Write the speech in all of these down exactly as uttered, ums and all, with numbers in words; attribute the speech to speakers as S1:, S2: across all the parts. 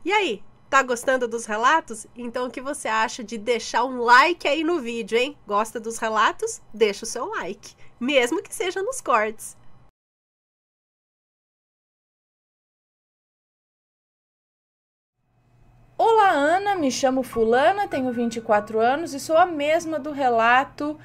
S1: E aí, tá gostando dos relatos? Então o que você acha de deixar um like aí no vídeo, hein? Gosta dos relatos? Deixa o seu like, mesmo que seja nos cortes.
S2: Olá, Ana, me chamo Fulana, tenho vinte e quatro anos e sou a mesma do relato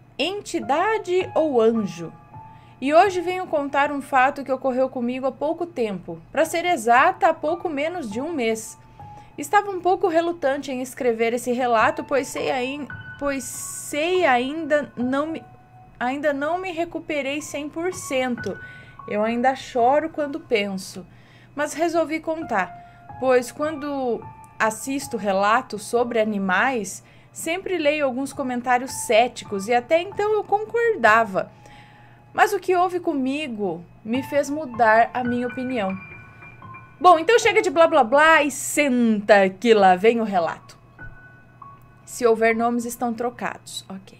S2: Entidade ou Anjo. E hoje venho contar um fato que ocorreu comigo há pouco tempo, para ser exata, há pouco menos de um mês. Estava um pouco relutante em escrever esse relato, pois sei, ain... pois sei ainda, não me... ainda não me recuperei cem por cento. Eu ainda choro quando penso, mas resolvi contar, pois quando assisto relatos sobre animais, sempre leio alguns comentários céticos e até então eu concordava. Mas o que houve comigo me fez mudar a minha opinião. Bom, então chega de blá blá blá e senta que lá vem o relato. Se houver nomes, estão trocados. Ok.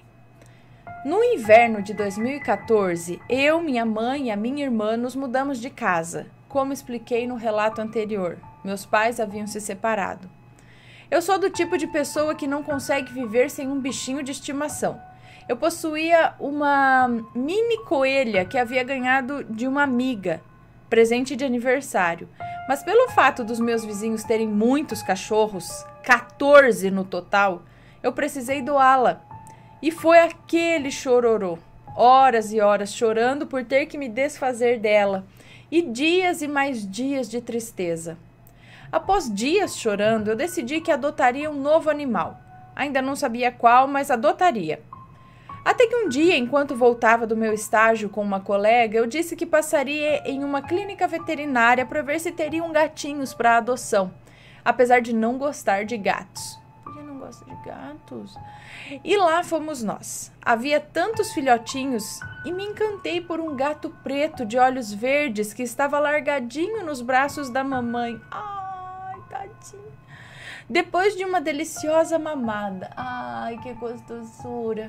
S2: No inverno de dois mil e quatorze, eu, minha mãe e a minha irmã nos mudamos de casa, como expliquei no relato anterior. Meus pais haviam se separado. Eu sou do tipo de pessoa que não consegue viver sem um bichinho de estimação. Eu possuía uma mini coelha que havia ganhado de uma amiga, presente de aniversário. Mas pelo fato dos meus vizinhos terem muitos cachorros, quatorze no total, eu precisei doá-la. E foi aquele chororô, horas e horas chorando por ter que me desfazer dela, e dias e mais dias de tristeza. Após dias chorando, eu decidi que adotaria um novo animal. Ainda não sabia qual, mas adotaria. Até que um dia, enquanto voltava do meu estágio com uma colega, eu disse que passaria em uma clínica veterinária para ver se teriam gatinhos para adoção, apesar de não gostar de gatos. Por que não gosta de gatos? E lá fomos nós. Havia tantos filhotinhos e me encantei por um gato preto de olhos verdes que estava largadinho nos braços da mamãe. Ai, tadinho. Depois de uma deliciosa mamada. Ai, que gostosura.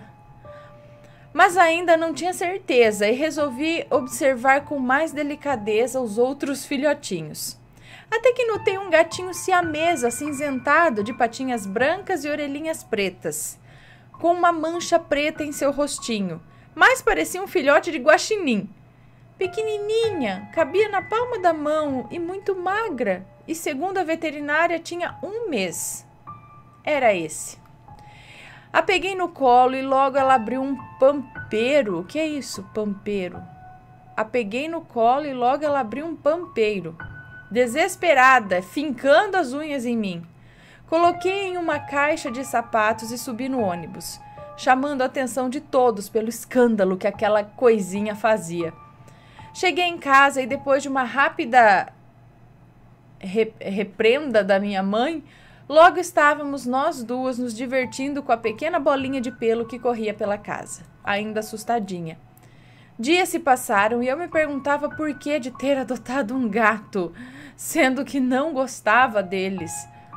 S2: Mas ainda não tinha certeza e resolvi observar com mais delicadeza os outros filhotinhos. Até que notei um gatinho siamês acinzentado de patinhas brancas e orelhinhas pretas, com uma mancha preta em seu rostinho, mas parecia um filhote de guaxinim. Pequenininha, cabia na palma da mão e muito magra, e segundo a veterinária tinha um mês. Era esse. A peguei no colo e logo ela abriu um pampeiro. O que é isso, pampeiro? A peguei no colo e logo ela abriu um pampeiro. Desesperada, fincando as unhas em mim. Coloquei em uma caixa de sapatos e subi no ônibus, chamando a atenção de todos pelo escândalo que aquela coisinha fazia. Cheguei em casa e depois de uma rápida repreenda da minha mãe, logo estávamos nós duas nos divertindo com a pequena bolinha de pelo que corria pela casa, ainda assustadinha. Dias se passaram e eu me perguntava por que de ter adotado um gato, sendo que não gostava deles.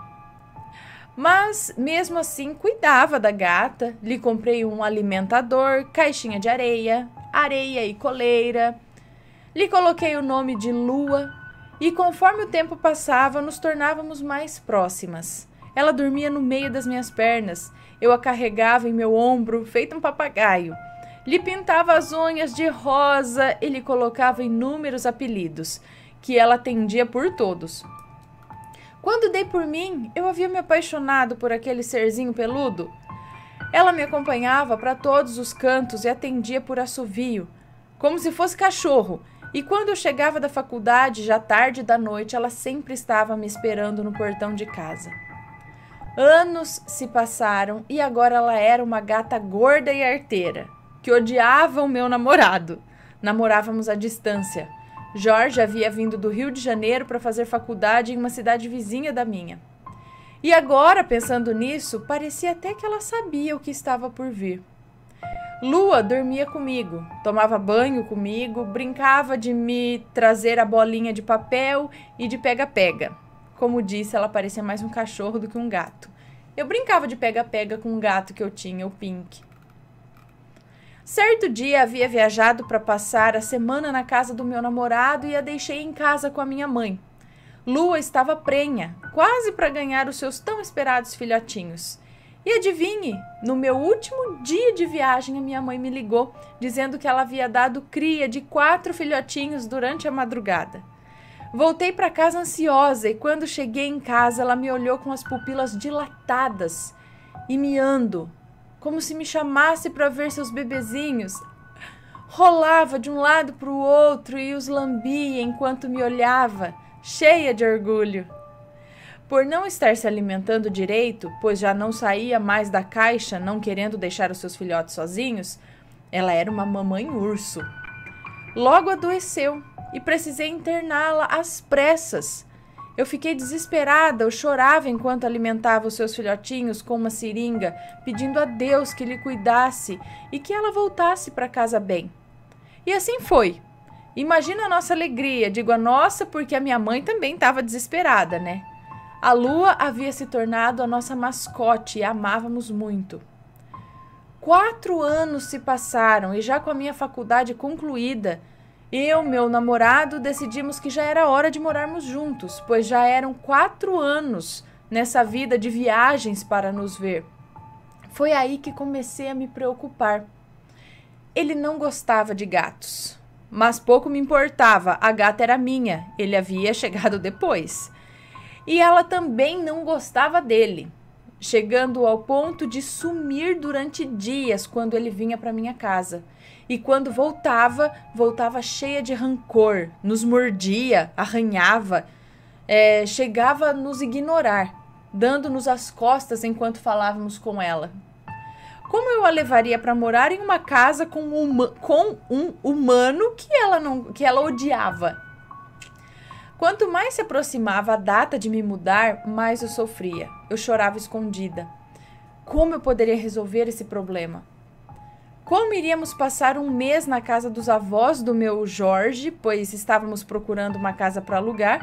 S2: Mas, mesmo assim, cuidava da gata, lhe comprei um alimentador, caixinha de areia, areia e coleira, lhe coloquei o nome de Lua, e conforme o tempo passava, nos tornávamos mais próximas. Ela dormia no meio das minhas pernas, eu a carregava em meu ombro, feito um papagaio. Lhe pintava as unhas de rosa e lhe colocava inúmeros apelidos, que ela atendia por todos. Quando dei por mim, eu havia me apaixonado por aquele serzinho peludo. Ela me acompanhava para todos os cantos e atendia por assovio, como se fosse cachorro. E quando eu chegava da faculdade, já tarde da noite, ela sempre estava me esperando no portão de casa. Anos se passaram e agora ela era uma gata gorda e arteira, que odiava o meu namorado. Namorávamos à distância. Jorge havia vindo do Rio de Janeiro para fazer faculdade em uma cidade vizinha da minha. E agora, pensando nisso, parecia até que ela sabia o que estava por vir. Lua dormia comigo, tomava banho comigo, brincava de me trazer a bolinha de papel e de pega-pega. Como disse, ela parecia mais um cachorro do que um gato. Eu brincava de pega-pega com um gato que eu tinha, o Pink. Certo dia havia viajado para passar a semana na casa do meu namorado e a deixei em casa com a minha mãe. Lua estava prenha, quase para ganhar os seus tão esperados filhotinhos. E adivinhe, no meu último dia de viagem, a minha mãe me ligou, dizendo que ela havia dado cria de quatro filhotinhos durante a madrugada. Voltei para casa ansiosa e quando cheguei em casa, ela me olhou com as pupilas dilatadas e miando, como se me chamasse para ver seus bebezinhos. Rolava de um lado para o outro e os lambia enquanto me olhava, cheia de orgulho. Por não estar se alimentando direito, pois já não saía mais da caixa, não querendo deixar os seus filhotes sozinhos, ela era uma mamãe urso. Logo adoeceu e precisei interná-la às pressas. Eu fiquei desesperada, eu chorava enquanto alimentava os seus filhotinhos com uma seringa, pedindo a Deus que lhe cuidasse e que ela voltasse para casa bem. E assim foi. Imagina a nossa alegria, digo a nossa porque a minha mãe também estava desesperada, né? A Lua havia se tornado a nossa mascote e a amávamos muito. Quatro anos se passaram e já com a minha faculdade concluída, eu e meu namorado decidimos que já era hora de morarmos juntos, pois já eram quatro anos nessa vida de viagens para nos ver. Foi aí que comecei a me preocupar. Ele não gostava de gatos, mas pouco me importava, a gata era minha, ele havia chegado depois. E ela também não gostava dele, chegando ao ponto de sumir durante dias quando ele vinha para minha casa. E quando voltava, voltava cheia de rancor, nos mordia, arranhava, é, chegava a nos ignorar, dando-nos as costas enquanto falávamos com ela. Como eu a levaria para morar em uma casa com, uma, com um humano que ela, não, que ela odiava? Quanto mais se aproximava a data de me mudar, mais eu sofria. Eu chorava escondida. Como eu poderia resolver esse problema? Como iríamos passar um mês na casa dos avós do meu Jorge, pois estávamos procurando uma casa para alugar,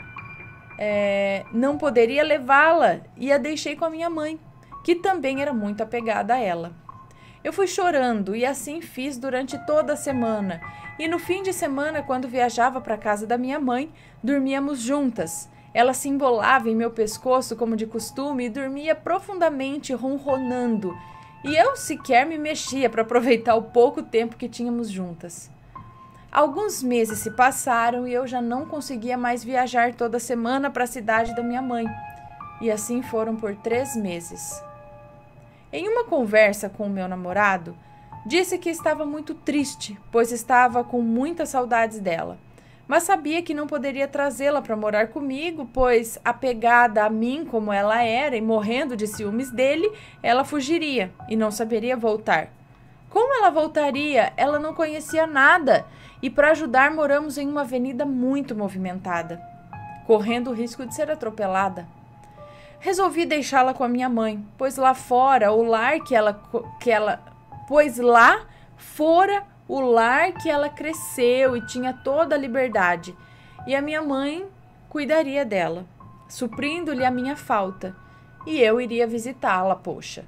S2: é, não poderia levá-la e a deixei com a minha mãe, que também era muito apegada a ela. Eu fui chorando e assim fiz durante toda a semana. E no fim de semana, quando viajava para a casa da minha mãe, dormíamos juntas. Ela se embolava em meu pescoço como de costume e dormia profundamente ronronando. E eu sequer me mexia para aproveitar o pouco tempo que tínhamos juntas. Alguns meses se passaram e eu já não conseguia mais viajar toda semana para a cidade da minha mãe. E assim foram por três meses. Em uma conversa com o meu namorado, disse que estava muito triste, pois estava com muitas saudades dela. Mas sabia que não poderia trazê-la para morar comigo, pois, apegada a mim como ela era e morrendo de ciúmes dele, ela fugiria e não saberia voltar. Como ela voltaria? Ela não conhecia nada e para ajudar moramos em uma avenida muito movimentada, correndo o risco de ser atropelada. Resolvi deixá-la com a minha mãe, pois lá fora o lar que ela, que ela, pois lá fora o lar que ela cresceu e tinha toda a liberdade, e a minha mãe cuidaria dela, suprindo-lhe a minha falta, e eu iria visitá-la, poxa.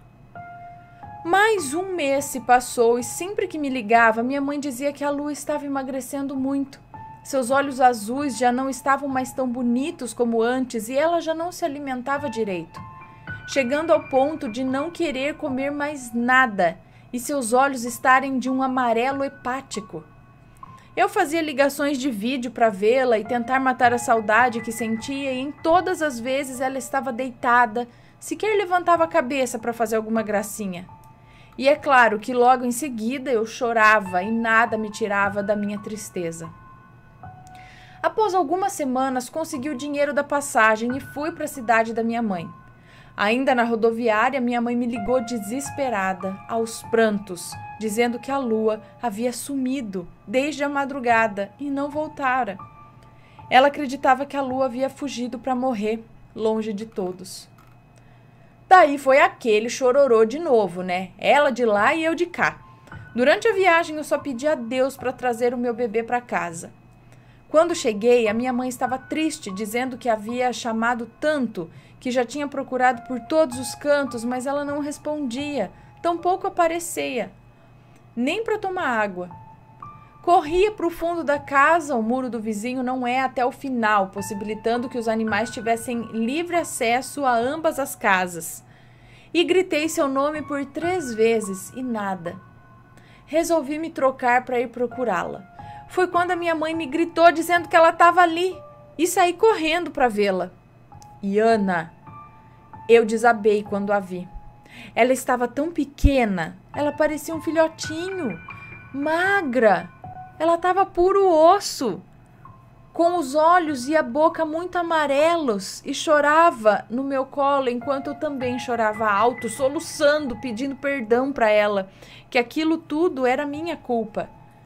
S2: Mais um mês se passou e sempre que me ligava, minha mãe dizia que a Lua estava emagrecendo muito. Seus olhos azuis já não estavam mais tão bonitos como antes e ela já não se alimentava direito, chegando ao ponto de não querer comer mais nada e seus olhos estarem de um amarelo hepático. Eu fazia ligações de vídeo para vê-la e tentar matar a saudade que sentia e em todas as vezes ela estava deitada, sequer levantava a cabeça para fazer alguma gracinha. E é claro que logo em seguida eu chorava e nada me tirava da minha tristeza. Após algumas semanas, consegui o dinheiro da passagem e fui para a cidade da minha mãe. Ainda na rodoviária, minha mãe me ligou desesperada, aos prantos, dizendo que a Lua havia sumido desde a madrugada e não voltara. Ela acreditava que a Lua havia fugido para morrer, longe de todos. Daí foi aquele chororô de novo, né? Ela de lá e eu de cá. Durante a viagem, eu só pedi a Deus para trazer o meu bebê para casa. Quando cheguei, a minha mãe estava triste, dizendo que havia chamado tanto, que já tinha procurado por todos os cantos, mas ela não respondia, tampouco aparecia, nem para tomar água. Corria para o fundo da casa, o muro do vizinho não é até o final, possibilitando que os animais tivessem livre acesso a ambas as casas. E gritei seu nome por três vezes e nada. Resolvi me trocar para ir procurá-la. Foi quando a minha mãe me gritou dizendo que ela estava ali e saí correndo para vê-la. E Ana, eu desabei quando a vi. Ela estava tão pequena, ela parecia um filhotinho, magra. Ela estava puro osso, com os olhos e a boca muito amarelos e chorava no meu colo enquanto eu também chorava alto, soluçando, pedindo perdão para ela, que aquilo tudo era minha culpa.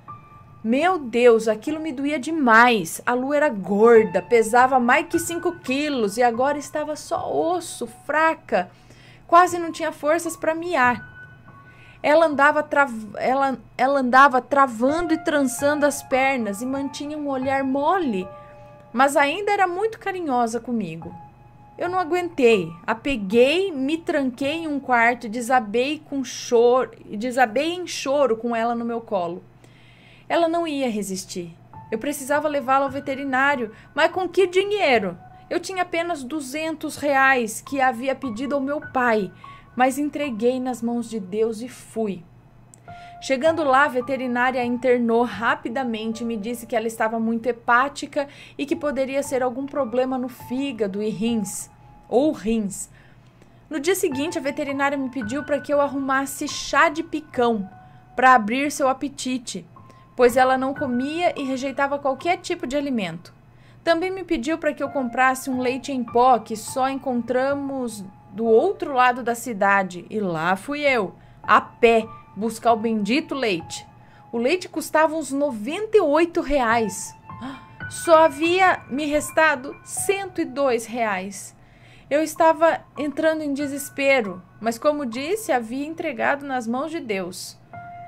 S2: Meu Deus, aquilo me doía demais. A Lu era gorda, pesava mais que cinco quilos e agora estava só osso, fraca, quase não tinha forças para miar. Ela andava, tra... ela, ela andava travando e trançando as pernas e mantinha um olhar mole, mas ainda era muito carinhosa comigo. Eu não aguentei, a peguei, me tranquei em um quarto e desabei, com choro, desabei em choro com ela no meu colo. Ela não ia resistir. Eu precisava levá-la ao veterinário, mas com que dinheiro? Eu tinha apenas duzentos reais que havia pedido ao meu pai, mas entreguei nas mãos de Deus e fui. Chegando lá, a veterinária a internou rapidamente e me disse que ela estava muito hepática e que poderia ser algum problema no fígado e rins, ou rins. No dia seguinte, a veterinária me pediu para que eu arrumasse chá de picão para abrir seu apetite, pois ela não comia e rejeitava qualquer tipo de alimento. Também me pediu para que eu comprasse um leite em pó que só encontramos do outro lado da cidade, e lá fui eu, a pé, buscar o bendito leite. O leite custava uns noventa e oito reais. Só havia me restado cento e dois reais. Eu estava entrando em desespero, mas como disse, havia entregado nas mãos de Deus.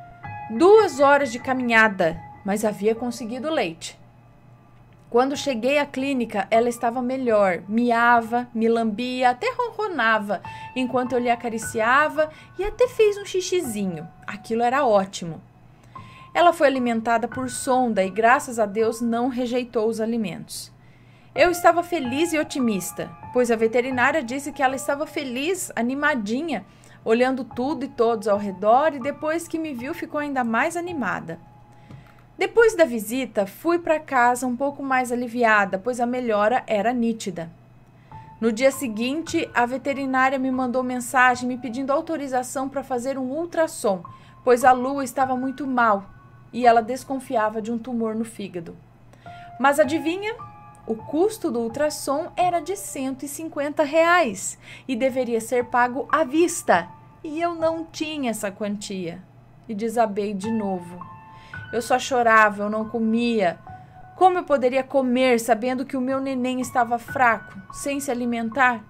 S2: Duas horas de caminhada, mas havia conseguido leite. Quando cheguei à clínica, ela estava melhor, miava, me lambia, até ronronava, enquanto eu lhe acariciava e até fez um xixizinho. Aquilo era ótimo. Ela foi alimentada por sonda e, graças a Deus, não rejeitou os alimentos. Eu estava feliz e otimista, pois a veterinária disse que ela estava feliz, animadinha, olhando tudo e todos ao redor, e depois que me viu ficou ainda mais animada. Depois da visita, fui para casa um pouco mais aliviada, pois a melhora era nítida. No dia seguinte, a veterinária me mandou mensagem me pedindo autorização para fazer um ultrassom, pois a Lu estava muito mal e ela desconfiava de um tumor no fígado. Mas adivinha? O custo do ultrassom era de cento e cinquenta reais e deveria ser pago à vista. E eu não tinha essa quantia. E desabei de novo. Eu só chorava, eu não comia. Como eu poderia comer sabendo que o meu neném estava fraco, sem se alimentar?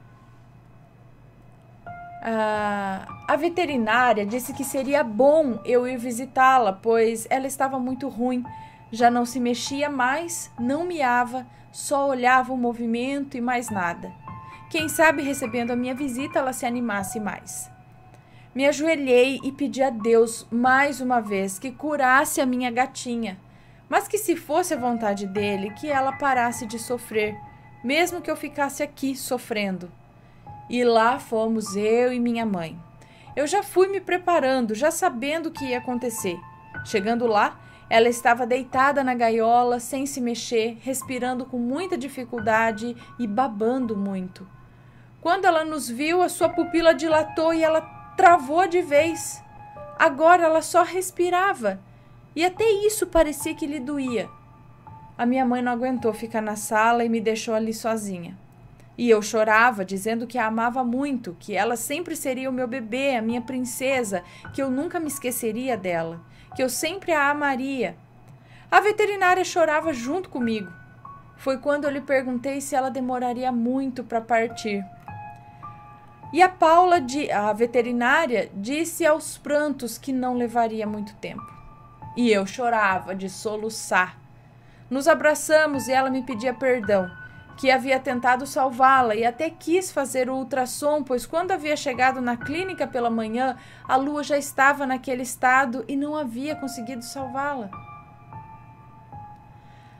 S2: Ah, a veterinária disse que seria bom eu ir visitá-la, pois ela estava muito ruim. Já não se mexia mais, não miava, só olhava o movimento e mais nada. Quem sabe, recebendo a minha visita, ela se animasse mais. Me ajoelhei e pedi a Deus, mais uma vez, que curasse a minha gatinha, mas que, se fosse a vontade dele, que ela parasse de sofrer, mesmo que eu ficasse aqui sofrendo. E lá fomos eu e minha mãe. Eu já fui me preparando, já sabendo o que ia acontecer. Chegando lá, ela estava deitada na gaiola, sem se mexer, respirando com muita dificuldade e babando muito. Quando ela nos viu, a sua pupila dilatou e ela travou de vez. Agora ela só respirava e até isso parecia que lhe doía. A minha mãe não aguentou ficar na sala e me deixou ali sozinha. E eu chorava, dizendo que a amava muito, que ela sempre seria o meu bebê, a minha princesa, que eu nunca me esqueceria dela, que eu sempre a amaria. A veterinária chorava junto comigo. Foi quando eu lhe perguntei se ela demoraria muito para partir. E a Paula, a veterinária, disse aos prantos que não levaria muito tempo. E eu chorava de soluçar. Nos abraçamos e ela me pedia perdão, que havia tentado salvá-la e até quis fazer o ultrassom, pois quando havia chegado na clínica pela manhã, a Lua já estava naquele estado e não havia conseguido salvá-la.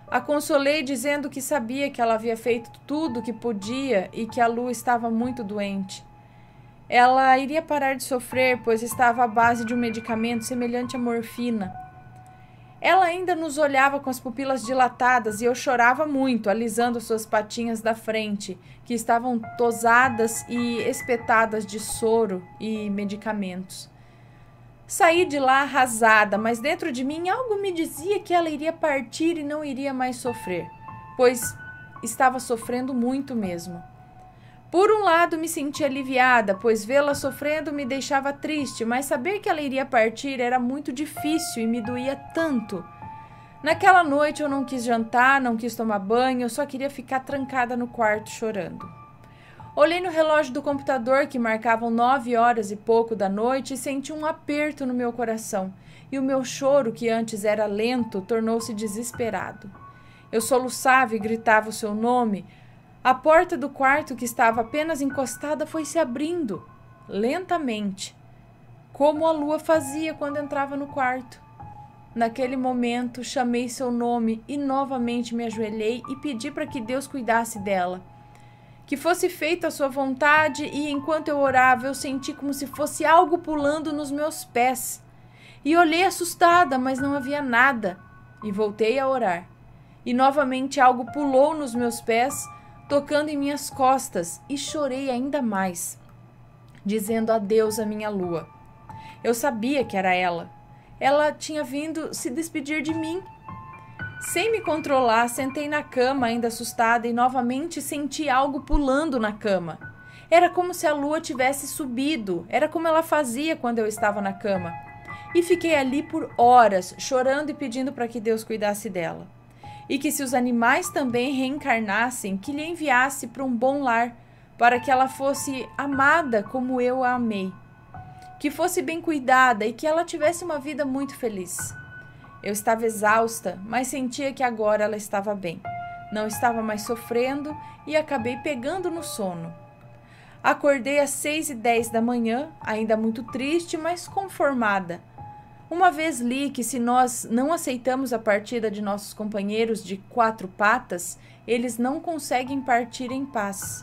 S2: A consolei dizendo que sabia que ela havia feito tudo o que podia e que a Lu estava muito doente. Ela iria parar de sofrer, pois estava à base de um medicamento semelhante à morfina. Ela ainda nos olhava com as pupilas dilatadas e eu chorava muito, alisando suas patinhas da frente, que estavam tosadas e espetadas de soro e medicamentos. Saí de lá arrasada, mas dentro de mim algo me dizia que ela iria partir e não iria mais sofrer, pois estava sofrendo muito mesmo. Por um lado me senti aliviada, pois vê-la sofrendo me deixava triste, mas saber que ela iria partir era muito difícil e me doía tanto. Naquela noite eu não quis jantar, não quis tomar banho, eu só queria ficar trancada no quarto chorando. Olhei no relógio do computador que marcavam nove horas e pouco da noite e senti um aperto no meu coração, e o meu choro, que antes era lento, tornou-se desesperado. Eu soluçava e gritava o seu nome. A porta do quarto, que estava apenas encostada, foi se abrindo, lentamente, como a lua fazia quando entrava no quarto. Naquele momento, chamei seu nome e novamente me ajoelhei e pedi para que Deus cuidasse dela. Que fosse feita a sua vontade, e enquanto eu orava, eu senti como se fosse algo pulando nos meus pés. E olhei assustada, mas não havia nada, e voltei a orar. E novamente algo pulou nos meus pés, tocando em minhas costas, e chorei ainda mais, dizendo adeus à minha lua. Eu sabia que era ela. Ela tinha vindo se despedir de mim. Sem me controlar, sentei na cama, ainda assustada, e novamente senti algo pulando na cama. Era como se a lua tivesse subido, era como ela fazia quando eu estava na cama. E fiquei ali por horas, chorando e pedindo para que Deus cuidasse dela. E que se os animais também reencarnassem, que lhe enviasse para um bom lar, para que ela fosse amada como eu a amei. Que fosse bem cuidada e que ela tivesse uma vida muito feliz. Eu estava exausta, mas sentia que agora ela estava bem. Não estava mais sofrendo e acabei pegando no sono. Acordei às seis e dez da manhã, ainda muito triste, mas conformada. Uma vez li que se nós não aceitamos a partida de nossos companheiros de quatro patas, eles não conseguem partir em paz.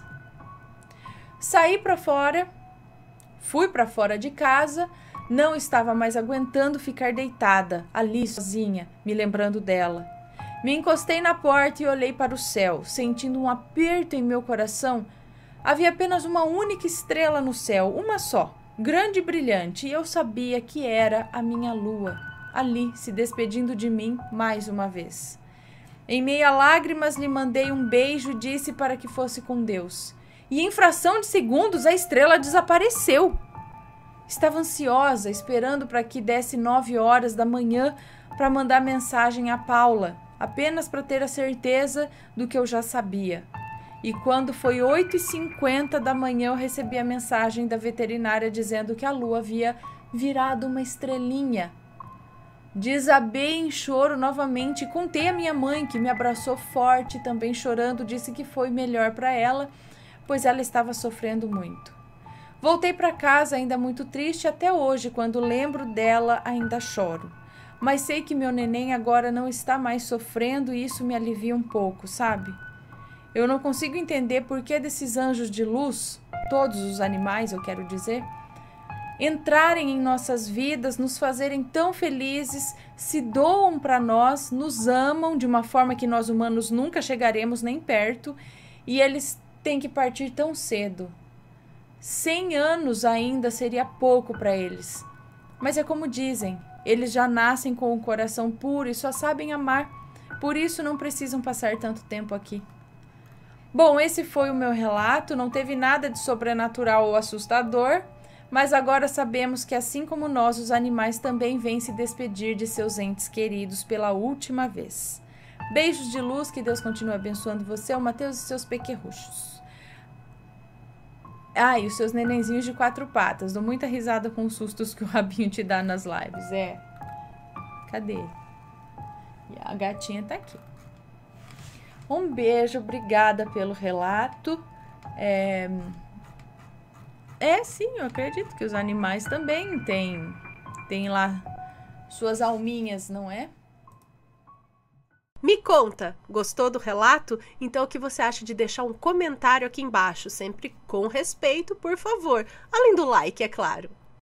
S2: Saí para fora, fui para fora de casa. Não estava mais aguentando ficar deitada, ali sozinha, me lembrando dela. Me encostei na porta e olhei para o céu, sentindo um aperto em meu coração. Havia apenas uma única estrela no céu, uma só, grande e brilhante, e eu sabia que era a minha lua, ali, se despedindo de mim mais uma vez. Em meio a lágrimas, lhe mandei um beijo e disse para que fosse com Deus. E em fração de segundos, a estrela desapareceu. Estava ansiosa, esperando para que desse nove horas da manhã para mandar mensagem a Paula, apenas para ter a certeza do que eu já sabia. E quando foi oito e cinquenta da manhã, eu recebi a mensagem da veterinária dizendo que a lua havia virado uma estrelinha. Desabei em choro novamente e contei à minha mãe, que me abraçou forte, também chorando, disse que foi melhor para ela, pois ela estava sofrendo muito. Voltei para casa ainda muito triste, até hoje, quando lembro dela ainda choro. Mas sei que meu neném agora não está mais sofrendo e isso me alivia um pouco, sabe? Eu não consigo entender por que desses anjos de luz, todos os animais eu quero dizer, entrarem em nossas vidas, nos fazerem tão felizes, se doam para nós, nos amam de uma forma que nós humanos nunca chegaremos nem perto, e eles têm que partir tão cedo. Cem anos ainda seria pouco para eles. Mas é como dizem, eles já nascem com o coração puro e só sabem amar. Por isso não precisam passar tanto tempo aqui. Bom, esse foi o meu relato. Não teve nada de sobrenatural ou assustador. Mas agora sabemos que assim como nós, os animais também vêm se despedir de seus entes queridos pela última vez. Beijos de luz, que Deus continue abençoando você, o Mateus e seus pequerruchos. Ah, e os seus nenenzinhos de quatro patas. Dou muita risada com os sustos que o rabinho te dá nas lives. É. Cadê? E a gatinha tá aqui. Um beijo, obrigada pelo relato. É, é sim, eu acredito que os animais também têm, têm lá suas alminhas, não é?
S1: Me conta, gostou do relato? Então o que você acha de deixar um comentário aqui embaixo, sempre com respeito, por favor, além do like, é claro.